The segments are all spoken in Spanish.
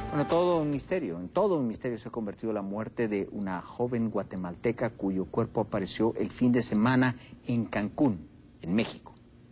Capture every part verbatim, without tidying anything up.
Bueno, todo un misterio, en todo un misterio se ha convertido la muerte de una joven guatemalteca cuyo cuerpo apareció el fin de semana en Cancún, en México.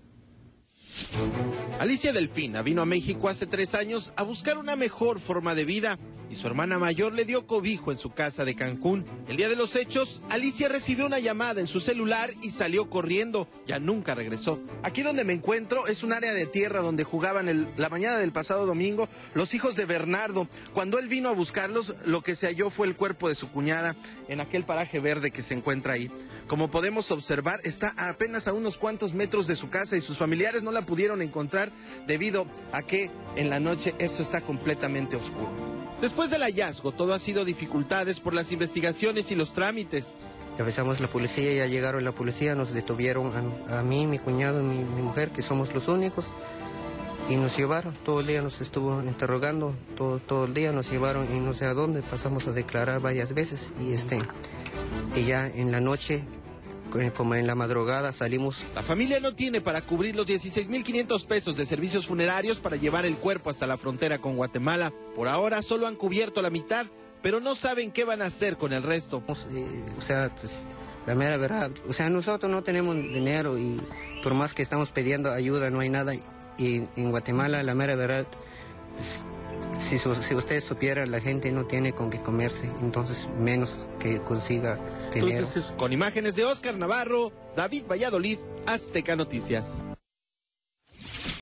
Alicia Delfina vino a México hace tres años a buscar una mejor forma de vida y su hermana mayor le dio cobijo en su casa de Cancún. El día de los hechos, Alicia recibió una llamada en su celular y salió corriendo. Ya nunca regresó. Aquí donde me encuentro es un área de tierra donde jugaban el, la mañana del pasado domingo los hijos de Bernardo. Cuando él vino a buscarlos, lo que se halló fue el cuerpo de su cuñada en aquel paraje verde que se encuentra ahí. Como podemos observar, está a apenas a unos cuantos metros de su casa y sus familiares no la pudieron encontrar debido a que en la noche esto está completamente oscuro. Después del hallazgo, todo ha sido dificultades por las investigaciones y los trámites. Avisamos a la policía, ya llegaron la policía, nos detuvieron a, a mí, mi cuñado y mi, mi mujer, que somos los únicos, y nos llevaron, todo el día nos estuvo interrogando, todo, todo el día nos llevaron y no sé a dónde, pasamos a declarar varias veces, y, este, y ya en la noche, como en la madrugada, salimos. La familia no tiene para cubrir los dieciséis mil quinientos pesos de servicios funerarios para llevar el cuerpo hasta la frontera con Guatemala. Por ahora solo han cubierto la mitad, pero no saben qué van a hacer con el resto. Eh, o sea, pues, la mera verdad, o sea, nosotros no tenemos dinero y por más que estamos pidiendo ayuda no hay nada. Y en Guatemala, la mera verdad, pues, si, si ustedes supieran, la gente no tiene con qué comerse, entonces menos que consiga dinero. Entonces, con imágenes de Oscar Navarro, David Valladolid, Azteca Noticias.